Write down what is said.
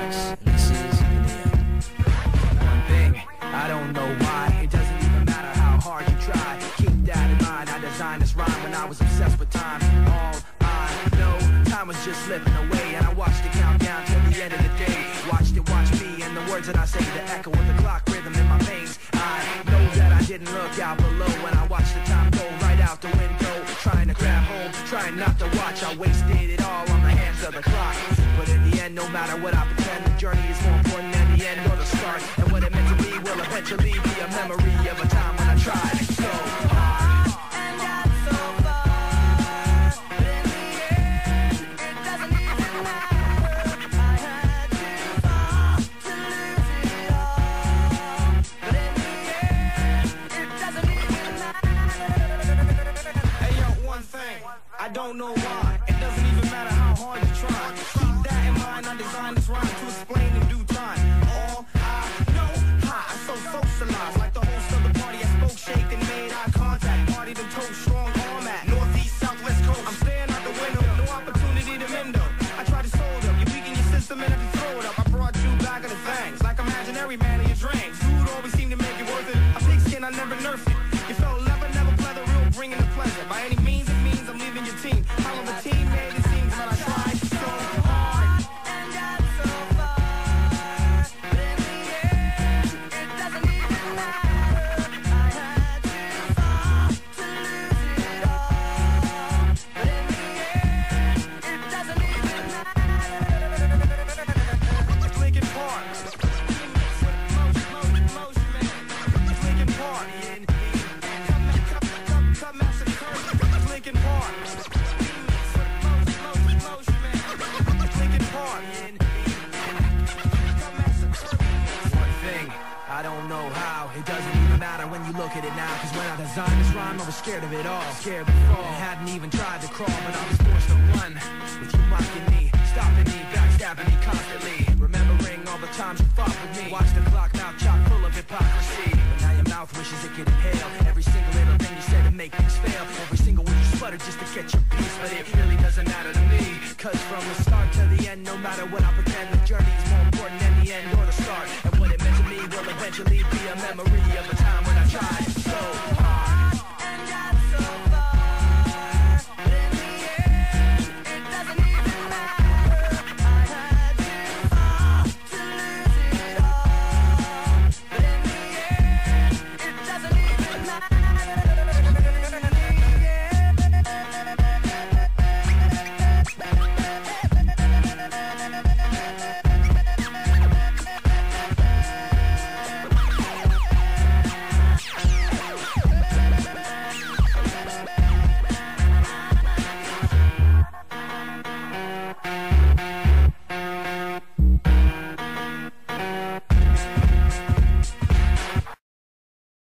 Alex, and this is Indiana. One thing, I don't know why. It doesn't even matter how hard you try. Keep that in mind. I designed this rhyme when I was obsessed with time. All I know, time was just slipping away, and I watched it count down till the end of the day. Watched it watch me, and the words that I say, the echo of the clock rhythm in my veins. I know that I didn't look out below when I watched the time go right out the window. Trying to grab hold, trying not to watch. I wasted it all on the hands of the clock. But in the end, no matter what I pretend, the journey is more important than the end or the start. And what it meant to be will eventually be a memory of a time when I tried so hard. I don't know why, it doesn't even matter how hard you try. Keep that in mind, I designed this rhyme to explain in due time. All I know, I so socialized, like the host of the party. I spoke, shaked, and made eye contact. Party the toe strong arm at northeast, southwest coast. I'm staring out the window, no opportunity to mend up. I tried to sold up, you weaken your system and I just throw it up. I brought you back of the things, like imaginary man in your dreams. Food always seemed to make it worth it. A pigskin, I never nerfed it. You felt never pleather, real bringing the pleasure. By any means, it means I'm leaving your team. How of a teammate it seems, but I tried so hard and got so far. But in the end, it doesn't even matter. I had to fall to lose it all. But in the end, it doesn't even matter. Linkin Park. Motion man. Linkin Park. Linkin Park. One thing, I don't know how. It doesn't even matter when you look at it now. Cause when I designed this rhyme, I was scared of it all. Scared to fall, and hadn't even tried to crawl. But I was forced to run, with you mocking me, stopping me, backstabbing me constantly. Remembering all the times you fought with me. Watch the clock now chock full of hypocrisy. But now your mouth wishes it could inhale every single little thing you said to make things fail. Every single word you sputter just to get your piece. But it really doesn't matter to me. Cause from the start to the end, no matter what I pretend, the journey is more important than the end or the start. And what it meant to me will eventually be a memory of a time when I tried so hard.